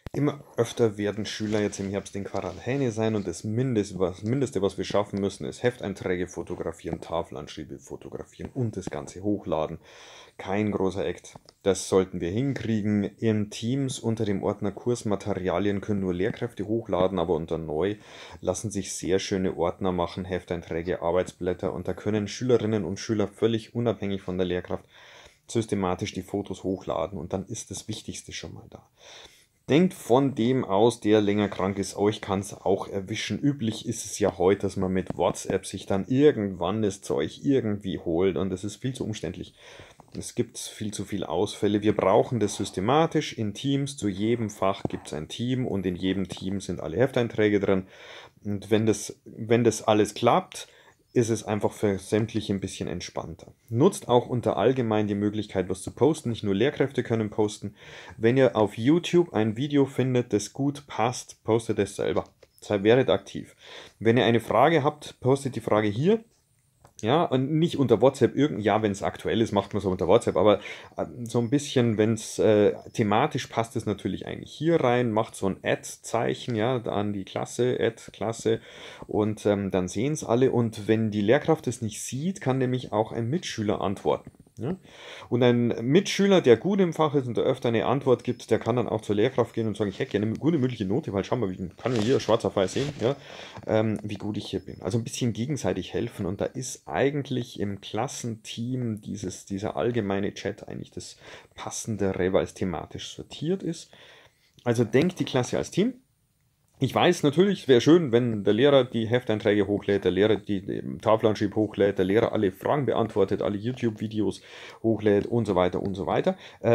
Immer öfter werden Schüler jetzt im Herbst in Quarantäne sein und das Mindeste, was wir schaffen müssen, ist Hefteinträge fotografieren, Tafelanschriebe fotografieren und das Ganze hochladen. Kein großer Act. Das sollten wir hinkriegen. In Teams unter dem Ordner Kursmaterialien können nur Lehrkräfte hochladen, aber unter Neu lassen sich sehr schöne Ordner machen, Hefteinträge, Arbeitsblätter, und da können Schülerinnen und Schüler völlig unabhängig von der Lehrkraft systematisch die Fotos hochladen, und dann ist das Wichtigste schon mal da. Denkt von dem aus, der länger krank ist, euch kann es auch erwischen. Üblich ist es ja heute, dass man mit WhatsApp sich dann irgendwann das Zeug irgendwie holt, und das ist viel zu umständlich. Es gibt viel zu viele Ausfälle. Wir brauchen das systematisch in Teams. Zu jedem Fach gibt es ein Team und in jedem Team sind alle Hefteinträge drin. Und wenn das alles klappt, ist es einfach für sämtliche ein bisschen entspannter. Nutzt auch unter allgemein die Möglichkeit, was zu posten. Nicht nur Lehrkräfte können posten. Wenn ihr auf YouTube ein Video findet, das gut passt, postet es selber. Werdet aktiv. Wenn ihr eine Frage habt, postet die Frage hier. Ja, und nicht unter WhatsApp. Ja, wenn es aktuell ist, macht man so unter WhatsApp, aber so ein bisschen, wenn es thematisch passt, es natürlich eigentlich hier rein, macht so ein Add-Zeichen, ja, an die Klasse, Add-Klasse, und dann sehen es alle, und wenn die Lehrkraft es nicht sieht, kann nämlich auch ein Mitschüler antworten. Ja? Und ein Mitschüler, der gut im Fach ist und der öfter eine Antwort gibt, der kann dann auch zur Lehrkraft gehen und sagen, ich hätte gerne eine gute mündliche Note, weil schau mal, wie kann man hier schwarz auf weiß sehen, ja, wie gut ich hier bin. Also ein bisschen gegenseitig helfen, und da ist eigentlich im Klassenteam dieser allgemeine Chat eigentlich das Passendere, weil es thematisch sortiert ist. Also denkt die Klasse als Team. Ich weiß natürlich, es wäre schön, wenn der Lehrer die Hefteinträge hochlädt, der Lehrer die Tafelanschrieb hochlädt, der Lehrer alle Fragen beantwortet, alle YouTube-Videos hochlädt und so weiter und so weiter.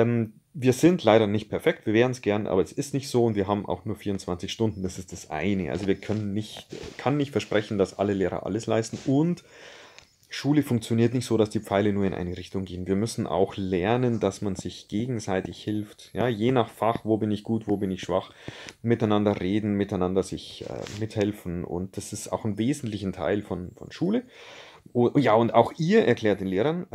Wir sind leider nicht perfekt, wir wären es gern, aber es ist nicht so, und wir haben auch nur 24 Stunden, das ist das eine. Also kann nicht versprechen, dass alle Lehrer alles leisten, und Schule funktioniert nicht so, dass die Pfeile nur in eine Richtung gehen. Wir müssen auch lernen, dass man sich gegenseitig hilft. Ja, je nach Fach, wo bin ich gut, wo bin ich schwach, miteinander reden, miteinander sich mithelfen. Und das ist auch ein wesentlicher Teil von Schule. Ja, und auch ihr erklärt den Lehrern,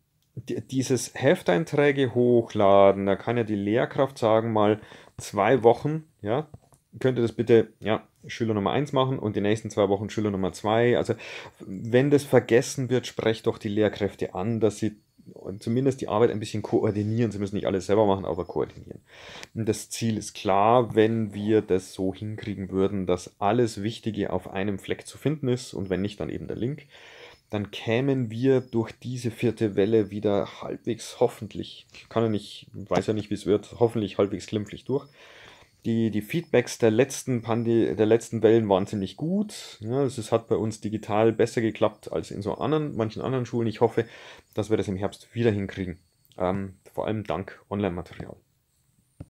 dieses Hefteinträge hochladen, da kann ja die Lehrkraft sagen, mal 2 Wochen, ja, könnt ihr das bitte, ja, Schüler Nummer 1 machen und die nächsten 2 Wochen Schüler Nummer 2. Also wenn das vergessen wird, sprecht doch die Lehrkräfte an, dass sie zumindest die Arbeit ein bisschen koordinieren. Sie müssen nicht alles selber machen, aber koordinieren. Und das Ziel ist klar, wenn wir das so hinkriegen würden, dass alles Wichtige auf einem Fleck zu finden ist, und wenn nicht, dann eben der Link, dann kämen wir durch diese vierte Welle wieder halbwegs, hoffentlich, weiß ja nicht, wie es wird, hoffentlich halbwegs glimpflich durch. Die Feedbacks der letzten Wellen waren ziemlich gut. Ja, es hat bei uns digital besser geklappt als in manchen anderen Schulen. Ich hoffe, dass wir das im Herbst wieder hinkriegen. Vor allem dank Online-Material.